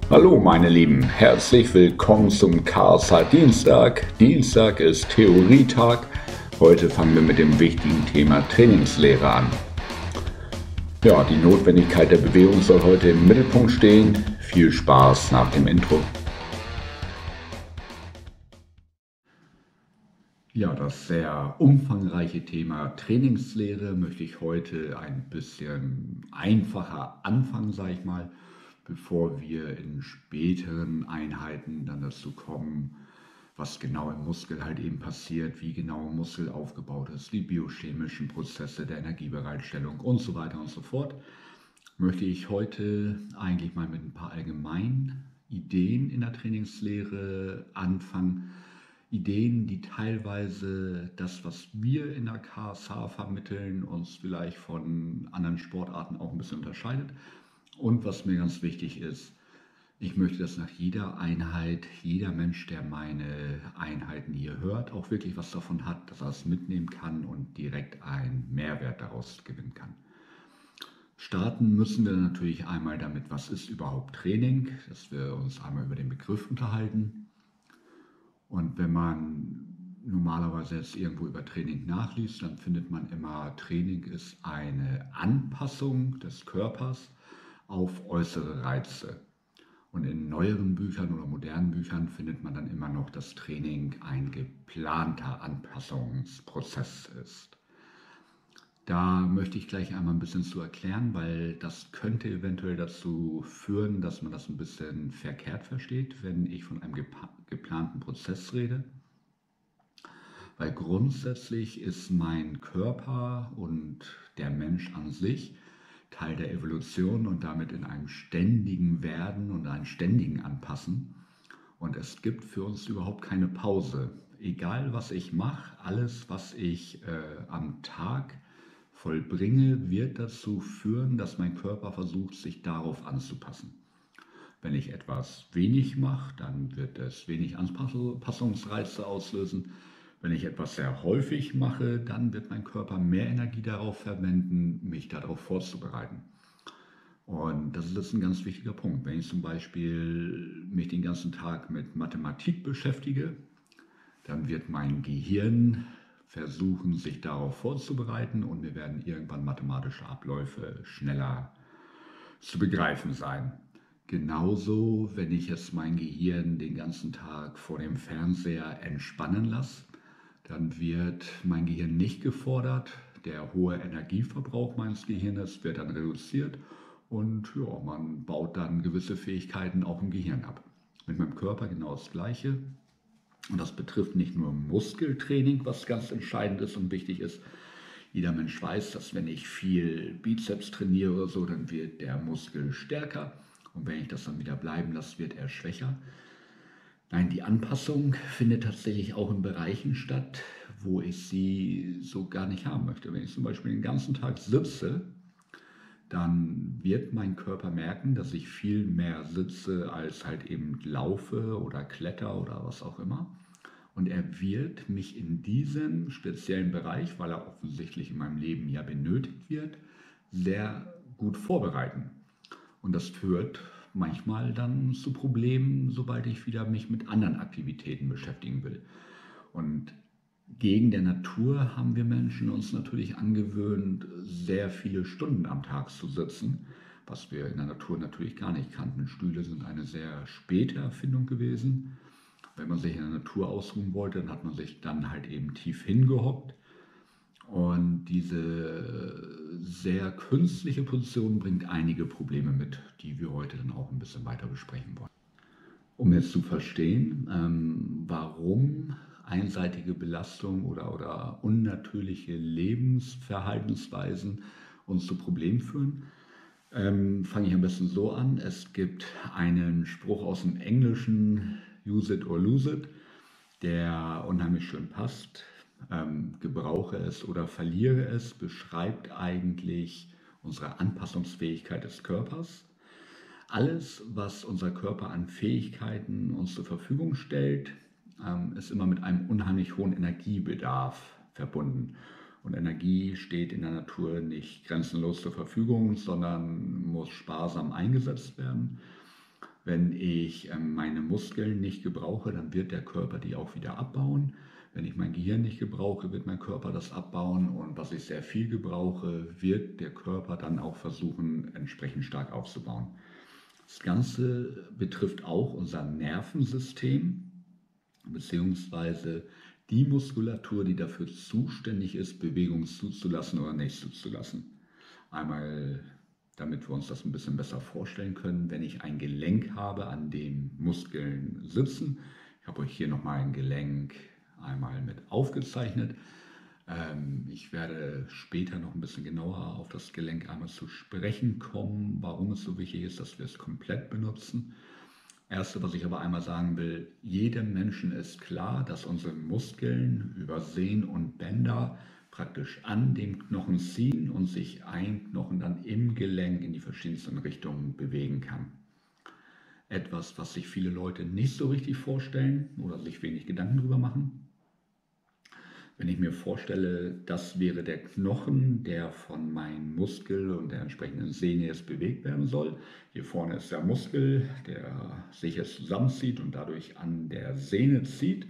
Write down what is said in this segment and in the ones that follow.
Hallo meine Lieben, herzlich willkommen zum KSH Dienstag. Dienstag ist Theorietag. Heute fangen wir mit dem wichtigen Thema Trainingslehre an. Ja, die Notwendigkeit der Bewegung soll heute im Mittelpunkt stehen. Viel Spaß nach dem Intro. Ja, das sehr umfangreiche Thema Trainingslehre möchte ich heute ein bisschen einfacher anfangen, sage ich mal, bevor wir in späteren Einheiten dann dazu kommen, was genau im Muskel halt eben passiert, wie genau ein Muskel aufgebaut ist, die biochemischen Prozesse der Energiebereitstellung und so weiter und so fort, möchte ich heute eigentlich mal mit ein paar allgemeinen Ideen in der Trainingslehre anfangen. Ideen, die teilweise das, was wir in der KSH vermitteln, uns vielleicht von anderen Sportarten auch ein bisschen unterscheidet. Und was mir ganz wichtig ist, ich möchte, dass nach jeder Einheit, jeder Mensch, der meine Einheiten hier hört, auch wirklich was davon hat, dass er es mitnehmen kann und direkt einen Mehrwert daraus gewinnen kann. Starten müssen wir natürlich einmal damit, was ist überhaupt Training, dass wir uns einmal über den Begriff unterhalten. Und wenn man normalerweise jetzt irgendwo über Training nachliest, dann findet man immer, Training ist eine Anpassung des Körpers auf äußere Reize. Und in neueren Büchern oder modernen Büchern findet man dann immer noch, dass Training ein geplanter Anpassungsprozess ist. Da möchte ich gleich einmal ein bisschen zu erklären, weil das könnte eventuell dazu führen, dass man das ein bisschen verkehrt versteht, wenn ich von einem geplanten Prozess rede. Weil grundsätzlich ist mein Körper und der Mensch an sich Teil der Evolution und damit in einem ständigen Werden und einem ständigen Anpassen. Und es gibt für uns überhaupt keine Pause. Egal was ich mache, alles was ich am Tag vollbringe, wird dazu führen, dass mein Körper versucht, sich darauf anzupassen. Wenn ich etwas wenig mache, dann wird es wenig Anpassungsreize auslösen. Wenn ich etwas sehr häufig mache, dann wird mein Körper mehr Energie darauf verwenden, mich darauf vorzubereiten. Und das ist jetzt ein ganz wichtiger Punkt. Wenn ich zum Beispiel mich den ganzen Tag mit Mathematik beschäftige, dann wird mein Gehirn versuchen, sich darauf vorzubereiten und mir werden irgendwann mathematische Abläufe schneller zu begreifen sein. Genauso, wenn ich jetzt mein Gehirn den ganzen Tag vor dem Fernseher entspannen lasse, dann wird mein Gehirn nicht gefordert, der hohe Energieverbrauch meines Gehirns wird dann reduziert und ja, man baut dann gewisse Fähigkeiten auch im Gehirn ab. Mit meinem Körper genau das Gleiche. Und das betrifft nicht nur Muskeltraining, was ganz entscheidend ist und wichtig ist. Jeder Mensch weiß, dass wenn ich viel Bizeps trainiere oder so, dann wird der Muskel stärker. Und wenn ich das dann wieder bleiben lasse, wird er schwächer. Nein, die Anpassung findet tatsächlich auch in Bereichen statt, wo ich sie so gar nicht haben möchte. Wenn ich zum Beispiel den ganzen Tag sitze, dann wird mein Körper merken, dass ich viel mehr sitze als halt eben laufe oder kletter oder was auch immer. Und er wird mich in diesem speziellen Bereich, weil er offensichtlich in meinem Leben ja benötigt wird, sehr gut vorbereiten. Und das führt manchmal dann zu Problemen, sobald ich wieder mich mit anderen Aktivitäten beschäftigen will. Und gegen der Natur haben wir Menschen uns natürlich angewöhnt, sehr viele Stunden am Tag zu sitzen, was wir in der Natur natürlich gar nicht kannten. Stühle sind eine sehr späte Erfindung gewesen. Wenn man sich in der Natur ausruhen wollte, dann hat man sich dann halt eben tief hingehockt. Und diese sehr künstliche Position bringt einige Probleme mit, die wir heute dann auch ein bisschen weiter besprechen wollen. Um jetzt zu verstehen, warum einseitige Belastung oder unnatürliche Lebensverhaltensweisen uns zu Problemen führen, fange ich am besten so an. Es gibt einen Spruch aus dem Englischen, use it or lose it, der unheimlich schön passt. Gebrauche es oder verliere es, beschreibt eigentlich unsere Anpassungsfähigkeit des Körpers. Alles, was unser Körper an Fähigkeiten uns zur Verfügung stellt, ist immer mit einem unheimlich hohen Energiebedarf verbunden. Und Energie steht in der Natur nicht grenzenlos zur Verfügung, sondern muss sparsam eingesetzt werden. Wenn ich meine Muskeln nicht gebrauche, dann wird der Körper die auch wieder abbauen. Wenn ich mein Gehirn nicht gebrauche, wird mein Körper das abbauen. Und was ich sehr viel gebrauche, wird der Körper dann auch versuchen, entsprechend stark aufzubauen. Das Ganze betrifft auch unser Nervensystem, beziehungsweise die Muskulatur, die dafür zuständig ist, Bewegung zuzulassen oder nicht zuzulassen. Einmal, damit wir uns das ein bisschen besser vorstellen können, wenn ich ein Gelenk habe, an dem Muskeln sitzen. Ich habe euch hier nochmal ein Gelenk einmal mit aufgezeichnet. Ich werde später noch ein bisschen genauer auf das Gelenk einmal zu sprechen kommen, warum es so wichtig ist, dass wir es komplett benutzen. Erste, was ich aber einmal sagen will, jedem Menschen ist klar, dass unsere Muskeln über Sehnen und Bänder praktisch an dem Knochen ziehen und sich ein Knochen dann im Gelenk in die verschiedensten Richtungen bewegen kann. Etwas, was sich viele Leute nicht so richtig vorstellen oder sich wenig Gedanken drüber machen. Wenn ich mir vorstelle, das wäre der Knochen, der von meinem Muskel und der entsprechenden Sehne jetzt bewegt werden soll. Hier vorne ist der Muskel, der sich jetzt zusammenzieht und dadurch an der Sehne zieht.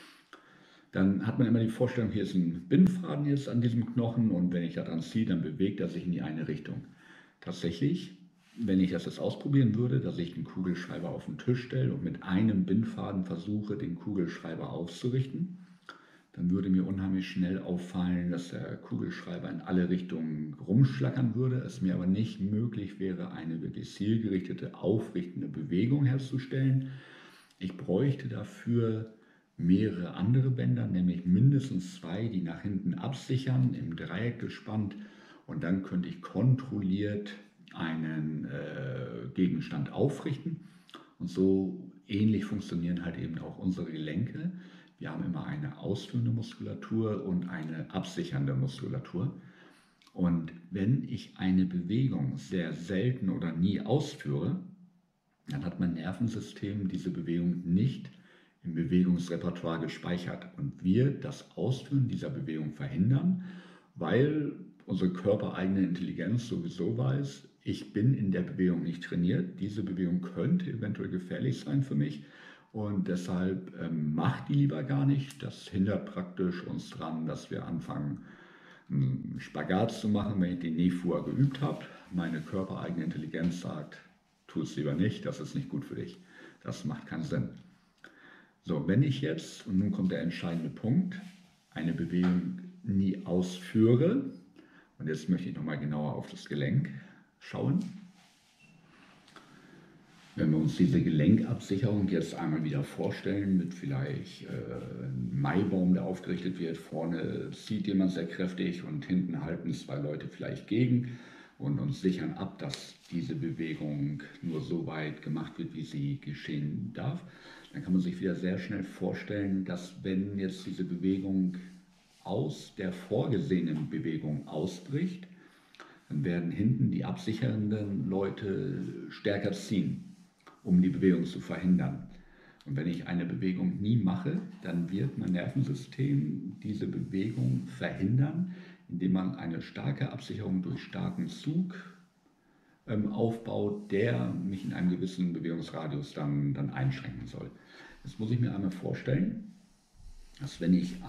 Dann hat man immer die Vorstellung, hier ist ein Bindfaden jetzt an diesem Knochen und wenn ich daran ziehe, dann bewegt er sich in die eine Richtung. Tatsächlich, wenn ich das jetzt ausprobieren würde, dass ich den Kugelschreiber auf den Tisch stelle und mit einem Bindfaden versuche, den Kugelschreiber auszurichten, dann würde mir unheimlich schnell auffallen, dass der Kugelschreiber in alle Richtungen rumschlackern würde, es mir aber nicht möglich wäre, eine wirklich zielgerichtete, aufrichtende Bewegung herzustellen. Ich bräuchte dafür mehrere andere Bänder, nämlich mindestens 2, die nach hinten absichern, im Dreieck gespannt, und dann könnte ich kontrolliert einen Gegenstand aufrichten. Und so ähnlich funktionieren halt eben auch unsere Gelenke. Wir haben immer eine ausführende Muskulatur und eine absichernde Muskulatur. Und wenn ich eine Bewegung sehr selten oder nie ausführe, dann hat mein Nervensystem diese Bewegung nicht im Bewegungsrepertoire gespeichert und wird das Ausführen dieser Bewegung verhindern, weil unsere körpereigene Intelligenz sowieso weiß, ich bin in der Bewegung nicht trainiert, diese Bewegung könnte eventuell gefährlich sein für mich. Und deshalb macht die lieber gar nicht. Das hindert praktisch uns daran, dass wir anfangen, einen Spagat zu machen, wenn ich den nie vorher geübt habe. Meine körpereigene Intelligenz sagt, tu es lieber nicht, das ist nicht gut für dich. Das macht keinen Sinn. So, wenn ich jetzt, und nun kommt der entscheidende Punkt, eine Bewegung nie ausführe, und jetzt möchte ich nochmal genauer auf das Gelenk schauen. Wenn wir uns diese Gelenkabsicherung jetzt einmal wieder vorstellen, mit vielleicht einem Maibaum, der aufgerichtet wird, vorne zieht jemand sehr kräftig und hinten halten 2 Leute vielleicht gegen und uns sichern ab, dass diese Bewegung nur so weit gemacht wird, wie sie geschehen darf, dann kann man sich wieder sehr schnell vorstellen, dass wenn jetzt diese Bewegung aus der vorgesehenen Bewegung ausbricht, dann werden hinten die absichernden Leute stärker ziehen, um die Bewegung zu verhindern. Und wenn ich eine Bewegung nie mache, dann wird mein Nervensystem diese Bewegung verhindern, indem man eine starke Absicherung durch starken Zug aufbaut, der mich in einem gewissen Bewegungsradius dann einschränken soll. Jetzt muss ich mir einmal vorstellen, dass wenn ich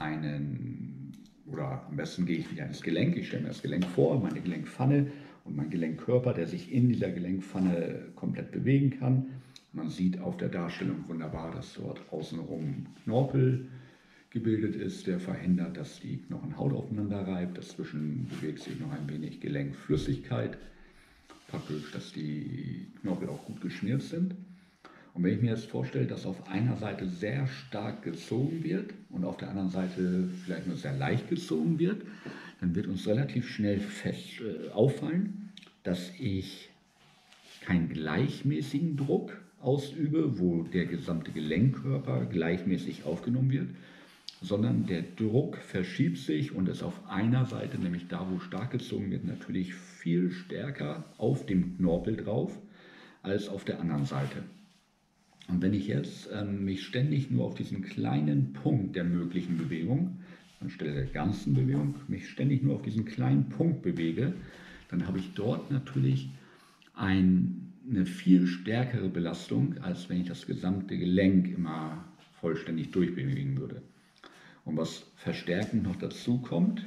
oder am besten gehe ich wieder ins Gelenk, ich stelle mir das Gelenk vor, meine Gelenkpfanne und mein Gelenkkörper, der sich in dieser Gelenkpfanne komplett bewegen kann. Man sieht auf der Darstellung wunderbar, dass dort außenrum Knorpel gebildet ist, der verhindert, dass die Knochenhaut aufeinander reibt. Dazwischen bewegt sich noch ein wenig Gelenkflüssigkeit, praktisch, dass die Knorpel auch gut geschmiert sind. Und wenn ich mir jetzt vorstelle, dass auf einer Seite sehr stark gezogen wird und auf der anderen Seite vielleicht nur sehr leicht gezogen wird, dann wird uns relativ schnell auffallen, dass ich keinen gleichmäßigen Druck ausübe, wo der gesamte Gelenkkörper gleichmäßig aufgenommen wird, sondern der Druck verschiebt sich und ist auf einer Seite, nämlich da, wo stark gezogen wird, natürlich viel stärker auf dem Knorpel drauf als auf der anderen Seite. Und wenn ich jetzt mich ständig nur auf diesen kleinen Punkt der möglichen Bewegung, anstelle der ganzen Bewegung, mich ständig nur auf diesen kleinen Punkt bewege, dann habe ich dort natürlich ein eine viel stärkere Belastung, als wenn ich das gesamte Gelenk immer vollständig durchbewegen würde. Und was verstärkend noch dazu kommt,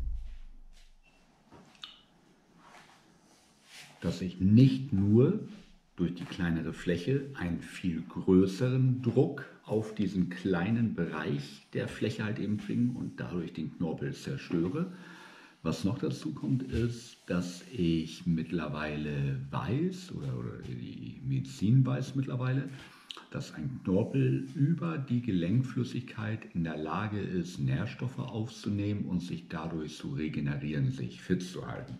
dass ich nicht nur durch die kleinere Fläche einen viel größeren Druck auf diesen kleinen Bereich der Fläche halt eben bringe und dadurch den Knorpel zerstöre. Was noch dazu kommt, ist, dass ich mittlerweile weiß, oder die Medizin weiß mittlerweile, dass ein Knorpel über die Gelenkflüssigkeit in der Lage ist, Nährstoffe aufzunehmen und sich dadurch zu regenerieren, sich fit zu halten.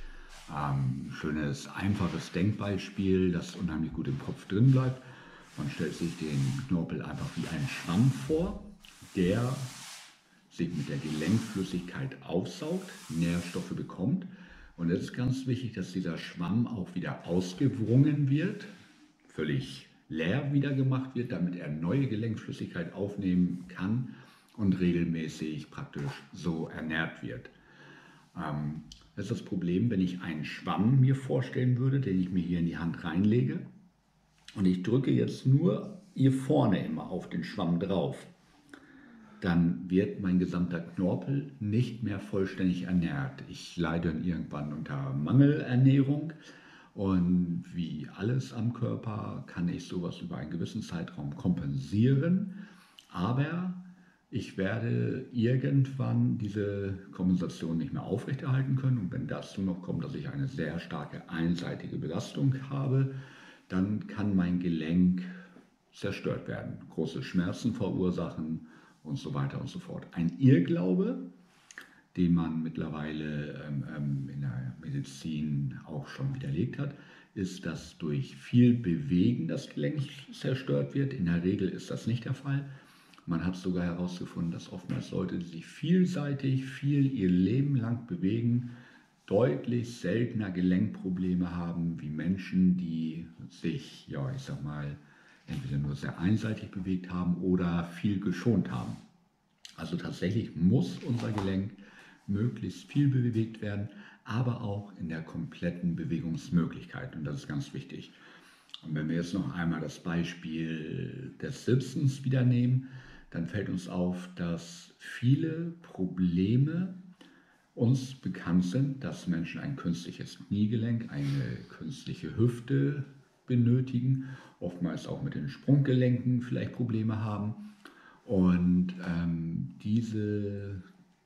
Schönes, einfaches Denkbeispiel, das unheimlich gut im Kopf drin bleibt. Man stellt sich den Knorpel einfach wie einen Schwamm vor, der sich mit der Gelenkflüssigkeit aufsaugt, Nährstoffe bekommt. Und es ist ganz wichtig, dass dieser Schwamm auch wieder ausgewrungen wird, völlig leer wieder gemacht wird, damit er neue Gelenkflüssigkeit aufnehmen kann und regelmäßig praktisch so ernährt wird. Das ist das Problem, wenn ich einen Schwamm mir vorstellen würde, den ich mir hier in die Hand reinlege und ich drücke jetzt nur hier vorne immer auf den Schwamm drauf, dann wird mein gesamter Knorpel nicht mehr vollständig ernährt. Ich leide dann irgendwann unter Mangelernährung und wie alles am Körper kann ich sowas über einen gewissen Zeitraum kompensieren, aber ich werde irgendwann diese Kompensation nicht mehr aufrechterhalten können und wenn dazu noch kommt, dass ich eine sehr starke einseitige Belastung habe, dann kann mein Gelenk zerstört werden, große Schmerzen verursachen und so weiter und so fort. Ein Irrglaube, den man mittlerweile in der Medizin auch schon widerlegt hat, ist, dass durch viel Bewegen das Gelenk zerstört wird. In der Regel ist das nicht der Fall. Man hat sogar herausgefunden, dass oftmals Leute, die sich vielseitig, viel ihr Leben lang bewegen, deutlich seltener Gelenkprobleme haben wie Menschen, die sich, ja, ich sag mal, entweder nur sehr einseitig bewegt haben oder viel geschont haben. Also tatsächlich muss unser Gelenk möglichst viel bewegt werden, aber auch in der kompletten Bewegungsmöglichkeit. Und das ist ganz wichtig. Und wenn wir jetzt noch einmal das Beispiel des Sitzens wieder nehmen, dann fällt uns auf, dass viele Probleme uns bekannt sind, dass Menschen ein künstliches Kniegelenk, eine künstliche Hüfte benötigen, oftmals auch mit den Sprunggelenken vielleicht Probleme haben und diese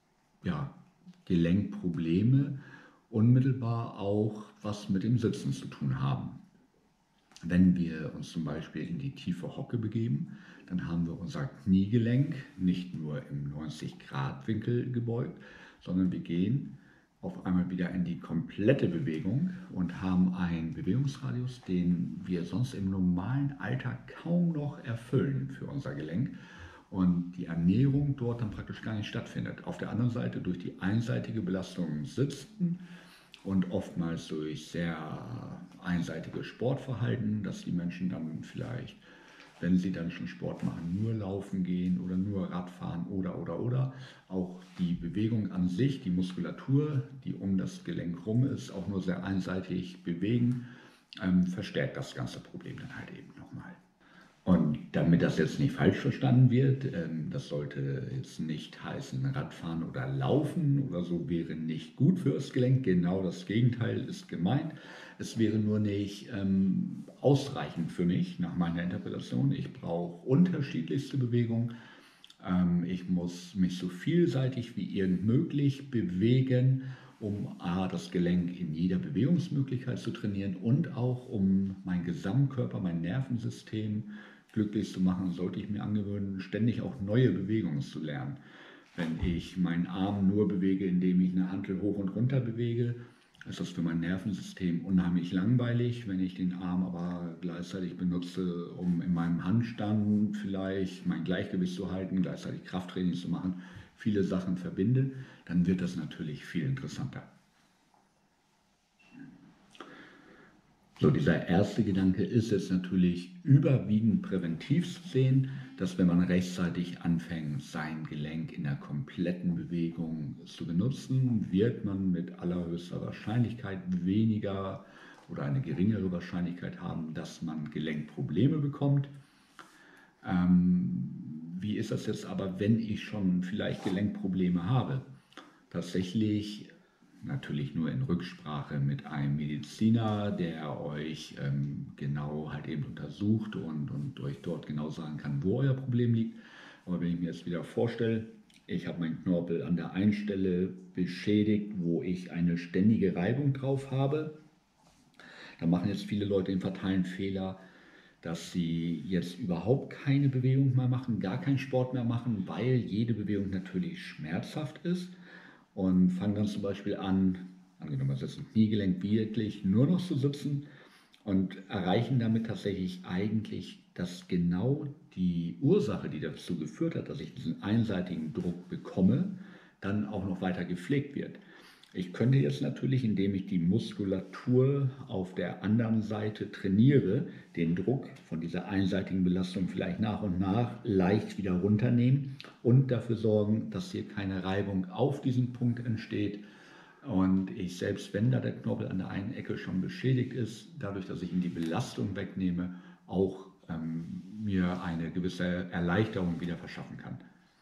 Gelenkprobleme unmittelbar auch was mit dem Sitzen zu tun haben. Wenn wir uns zum Beispiel in die tiefe Hocke begeben, dann haben wir unser Kniegelenk nicht nur im 90-Grad-Winkel gebeugt, sondern wir gehen auf einmal wieder in die komplette Bewegung und haben einen Bewegungsradius, den wir sonst im normalen Alltag kaum noch erfüllen für unser Gelenk und die Ernährung dort dann praktisch gar nicht stattfindet. Auf der anderen Seite durch die einseitige Belastung im Sitzen und oftmals durch sehr einseitiges Sportverhalten, dass die Menschen dann vielleicht, wenn sie dann schon Sport machen, nur laufen gehen oder nur Radfahren oder. Auch die Bewegung an sich, die Muskulatur, die um das Gelenk rum ist, auch nur sehr einseitig bewegen, verstärkt das ganze Problem dann halt eben nochmal. Und damit das jetzt nicht falsch verstanden wird, das sollte jetzt nicht heißen, Radfahren oder Laufen oder so wäre nicht gut für das Gelenk. Genau das Gegenteil ist gemeint. Es wäre nur nicht ausreichend für mich, nach meiner Interpretation. Ich brauche unterschiedlichste Bewegungen. Ich muss mich so vielseitig wie irgend möglich bewegen, um das Gelenk in jeder Bewegungsmöglichkeit zu trainieren und auch um meinen Gesamtkörper, mein Nervensystem glücklich zu machen, sollte ich mir angewöhnen, ständig auch neue Bewegungen zu lernen. Wenn ich meinen Arm nur bewege, indem ich eine Hantel hoch und runter bewege, ist das für mein Nervensystem unheimlich langweilig. Wenn ich den Arm aber gleichzeitig benutze, um in meinem Handstand vielleicht mein Gleichgewicht zu halten, gleichzeitig Krafttraining zu machen, viele Sachen verbinde, dann wird das natürlich viel interessanter. So, dieser erste Gedanke ist jetzt natürlich überwiegend präventiv zu sehen, dass wenn man rechtzeitig anfängt, sein Gelenk in der kompletten Bewegung zu benutzen, wird man mit allerhöchster Wahrscheinlichkeit weniger oder eine geringere Wahrscheinlichkeit haben, dass man Gelenkprobleme bekommt. Wie ist das jetzt aber, wenn ich schon vielleicht Gelenkprobleme habe? Tatsächlich natürlich nur in Rücksprache mit einem Mediziner, der euch genau halt eben untersucht und euch dort genau sagen kann, wo euer Problem liegt. Aber wenn ich mir jetzt wieder vorstelle, ich habe meinen Knorpel an der einen Stelle beschädigt, wo ich eine ständige Reibung drauf habe, dann machen jetzt viele Leute den fatalen Fehler, dass sie jetzt überhaupt keine Bewegung mehr machen, gar keinen Sport mehr machen, weil jede Bewegung natürlich schmerzhaft ist, und fangen dann zum Beispiel an, angenommen es ist ein Kniegelenk, wirklich nur noch zu sitzen und erreichen damit tatsächlich eigentlich, dass genau die Ursache, die dazu geführt hat, dass ich diesen einseitigen Druck bekomme, dann auch noch weiter gepflegt wird. Ich könnte jetzt natürlich, indem ich die Muskulatur auf der anderen Seite trainiere, den Druck von dieser einseitigen Belastung vielleicht nach und nach leicht wieder runternehmen und dafür sorgen, dass hier keine Reibung auf diesem Punkt entsteht. Und ich, selbst wenn da der Knorpel an der einen Ecke schon beschädigt ist, dadurch, dass ich ihm die Belastung wegnehme, auch mir eine gewisse Erleichterung wieder verschaffen kann.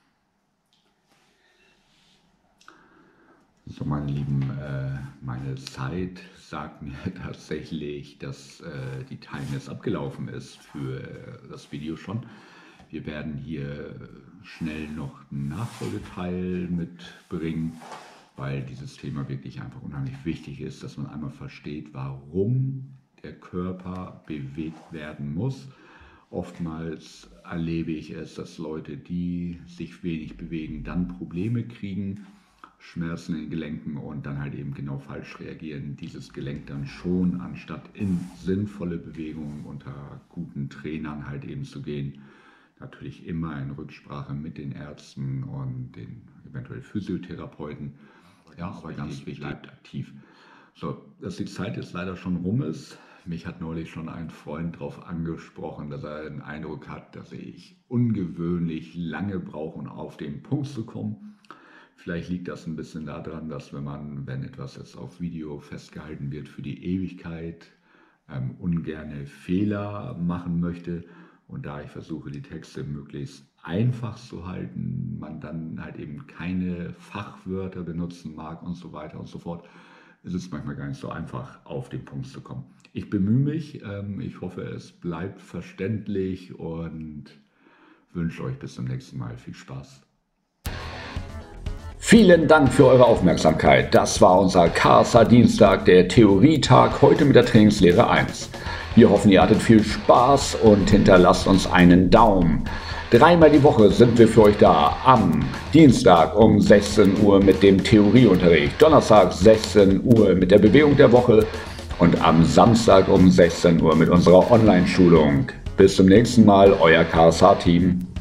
So, meine Lieben, meine Zeit sagt mir tatsächlich, dass die Time jetzt abgelaufen ist für das Video schon. Wir werden hier schnell noch einen Nachfolgeteil mitbringen, weil dieses Thema wirklich einfach unheimlich wichtig ist, dass man einmal versteht, warum der Körper bewegt werden muss. Oftmals erlebe ich es, dass Leute, die sich wenig bewegen, dann Probleme kriegen, Schmerzen in den Gelenken und dann halt eben genau falsch reagieren, dieses Gelenk dann schon, anstatt in sinnvolle Bewegungen unter guten Trainern halt eben zu gehen, natürlich immer in Rücksprache mit den Ärzten und den eventuell Physiotherapeuten, ja, aber ganz wichtig, bleibt aktiv. So, dass die Zeit jetzt leider schon rum ist. Mich hat neulich schon ein Freund darauf angesprochen, dass er den Eindruck hat, dass ich ungewöhnlich lange brauche, um auf den Punkt zu kommen. Vielleicht liegt das ein bisschen daran, dass wenn etwas jetzt auf Video festgehalten wird für die Ewigkeit, ungerne Fehler machen möchte. Und da ich versuche, die Texte möglichst einfach zu halten, man dann halt eben keine Fachwörter benutzen mag und so weiter und so fort, ist es manchmal gar nicht so einfach, auf den Punkt zu kommen. Ich bemühe mich, ich hoffe, es bleibt verständlich und wünsche euch bis zum nächsten Mal viel Spaß. Vielen Dank für eure Aufmerksamkeit. Das war unser KSH Dienstag, der Theorietag, heute mit der Trainingslehre 1. Wir hoffen, ihr hattet viel Spaß und hinterlasst uns einen Daumen. 3-mal die Woche sind wir für euch da. Am Dienstag um 16 Uhr mit dem Theorieunterricht, Donnerstag 16 Uhr mit der Bewegung der Woche und am Samstag um 16 Uhr mit unserer Online-Schulung. Bis zum nächsten Mal, euer KSH-Team.